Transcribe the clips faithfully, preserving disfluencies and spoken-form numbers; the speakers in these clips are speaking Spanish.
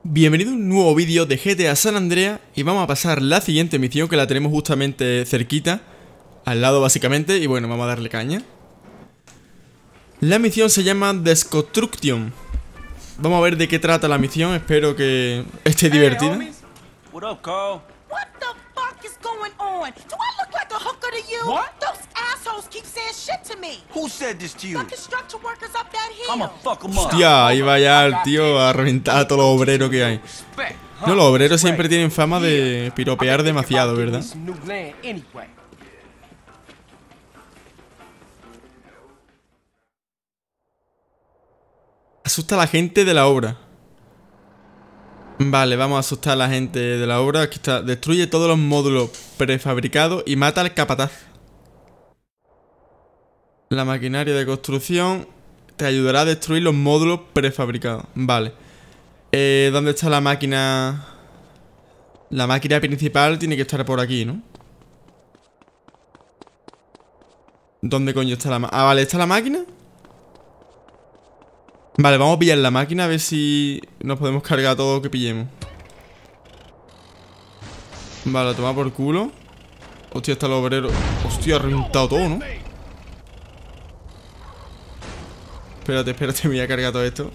Bienvenido a un nuevo vídeo de G T A San Andreas y vamos a pasar la siguiente misión que la tenemos justamente cerquita, al lado básicamente, y bueno, vamos a darle caña. La misión se llama Deconstruction. Vamos a ver de qué trata la misión, espero que esté divertida. What up, Carl? What the fuck is going on? Do I look like a hooker to you? What? Those assholes keep saying shit to me. Who said this to you? The construction workers up that hill. I'ma fuck 'em up. Hostia, ahí va ya el tío a reventar a todos los obreros que hay. No, los obreros siempre tienen fama de piropear demasiado, ¿verdad? Asusta a la gente de la obra. Vale, vamos a asustar a la gente de la obra. Aquí está. Destruye todos los módulos prefabricados y mata al capataz. La maquinaria de construcción te ayudará a destruir los módulos prefabricados. Vale. Eh, ¿Dónde está la máquina? La máquina principal tiene que estar por aquí, ¿no? ¿Dónde coño está la máquina? Ah, vale, ¿está la máquina? Vale, vamos a pillar la máquina a ver si nos podemos cargar todo lo que pillemos. Vale, toma por culo. Hostia, está el obrero. Hostia, ha reventado todo, ¿no? Espérate, espérate, me voy a cargar todo esto.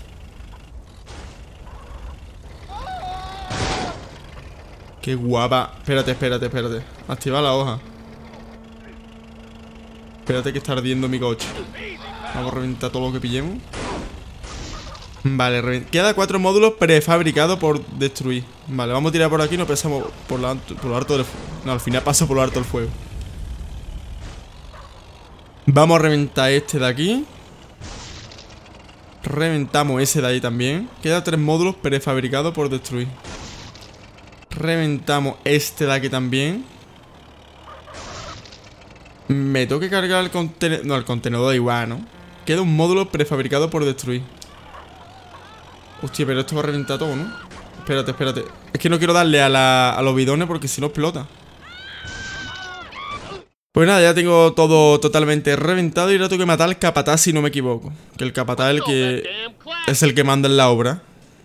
Qué guapa. Espérate, espérate, espérate. Activa la hoja. Espérate que está ardiendo mi coche. Vamos a reventar todo lo que pillemos. Vale, queda cuatro módulos prefabricados por destruir. Vale, vamos a tirar por aquí y nos pasamos por, la, por lo harto del fuego. No, al final paso por lo harto del fuego. Vamos a reventar este de aquí. Reventamos ese de ahí también. Queda tres módulos prefabricados por destruir. Reventamos este de aquí también. Me tengo que cargar el contenedor. No, el contenedor igual, ¿no? Queda un módulo prefabricado por destruir. Hostia, pero esto va a reventar todo, ¿no? Espérate, espérate. Es que no quiero darle a, la, a los bidones porque si no explota. Pues nada, ya tengo todo totalmente reventado y ahora tengo que matar al capataz si no me equivoco. Que el capataz es el que es el que manda en la obra.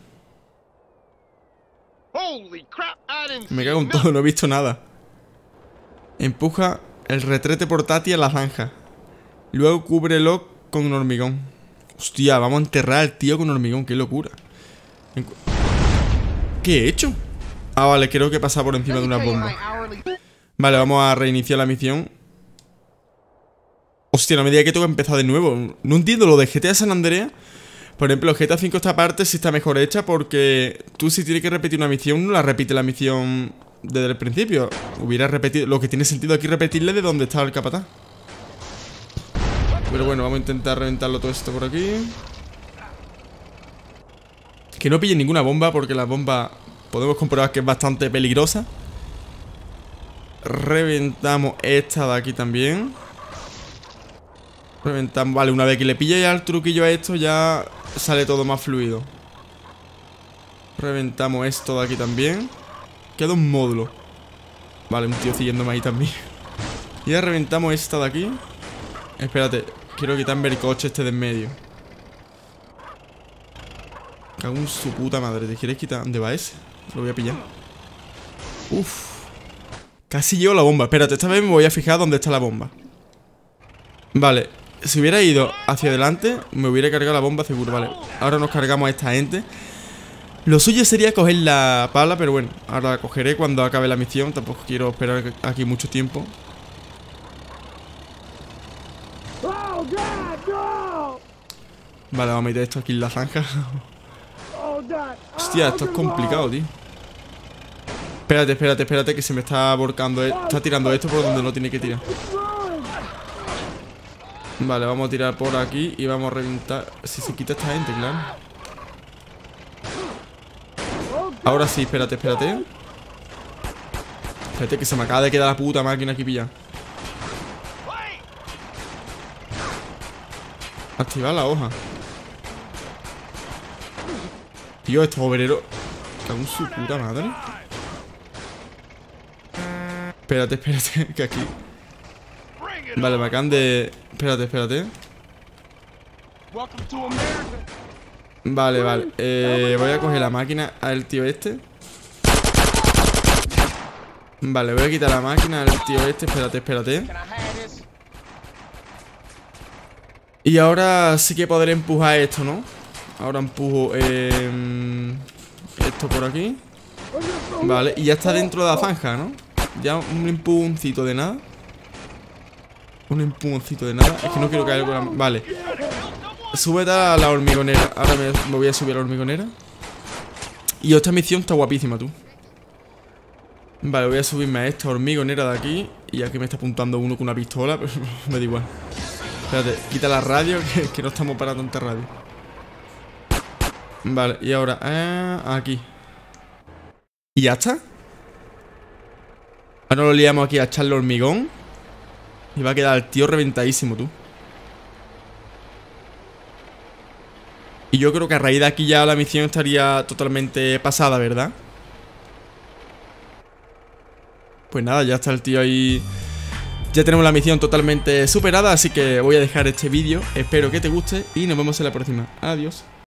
Me cago en todo, no he visto nada. Empuja el retrete portátil a la zanja. Luego cúbrelo con hormigón. Hostia, vamos a enterrar al tío con hormigón, qué locura. ¿Qué he hecho? Ah, vale, creo que pasa por encima de una bomba. Vale, vamos a reiniciar la misión. Hostia, no me diga que tengo que empezar de nuevo. No entiendo lo de G T A San Andreas. Por ejemplo, G T A cinco esta parte sí está mejor hecha porque tú si tienes que repetir una misión, no la repite la misión desde el principio. Hubiera repetido, lo que tiene sentido aquí repetirle de dónde estaba el capataz. Pero bueno, vamos a intentar reventarlo todo esto por aquí. Que no pille ninguna bomba porque la bomba podemos comprobar que es bastante peligrosa. Reventamos esta de aquí también. Reventamos, vale, una vez que le pille ya el truquillo a esto ya sale todo más fluido. Reventamos esto de aquí también. Queda un módulo. Vale, un tío siguiéndome ahí también. Y ya reventamos esta de aquí. Espérate, quiero quitarme el coche este de en medio. Cago en su puta madre, ¿te quieres quitar? ¿Dónde va ese? Lo voy a pillar. Uf. Casi llevo la bomba. Espérate, esta vez me voy a fijar dónde está la bomba. Vale, si hubiera ido hacia adelante me hubiera cargado la bomba seguro, vale. Ahora nos cargamos a esta gente. Lo suyo sería coger la pala, pero bueno, ahora la cogeré cuando acabe la misión. Tampoco quiero esperar aquí mucho tiempo. Vale, vamos a meter esto aquí en la zanja. Hostia, esto es complicado, tío. Espérate, espérate, espérate que se me está volcando. Está tirando esto por donde no tiene que tirar. Vale, vamos a tirar por aquí y vamos a reventar. Si se quita esta gente, claro. Ahora sí, espérate, espérate. Espérate que se me acaba de quedar la puta máquina aquí pillada. Activar la hoja. Tío, estos obreros. Cago en su puta madre. Espérate, espérate, que aquí. Vale, me acaban de... Espérate, espérate. Vale, vale. Eh, voy a coger la máquina al tío este. Vale, voy a quitar la máquina al tío este. Espérate, espérate. Y ahora sí que podré empujar esto, ¿no? Ahora empujo eh, esto por aquí. Vale, y ya está dentro de la zanja, ¿no? Ya un empujoncito de nada. Un empujoncito de nada. Es que no quiero caer con la... Vale. Súbete a la hormigonera. Ahora me, me voy a subir a la hormigonera. Y esta misión está guapísima, tú. Vale, voy a subirme a esta hormigonera de aquí. Y aquí me está apuntando uno con una pistola. Pero me da igual. Espérate, quita la radio, que, que no estamos para tanta radio. Vale, y ahora eh, aquí. ¿Y ya está? Ahora lo liamos aquí a echarle hormigón. Y va a quedar el tío reventadísimo, tú. Y yo creo que a raíz de aquí ya la misión estaría totalmente pasada, ¿verdad? Pues nada, ya está el tío ahí. Ya tenemos la misión totalmente superada, así que voy a dejar este vídeo. Espero que te guste y nos vemos en la próxima. Adiós.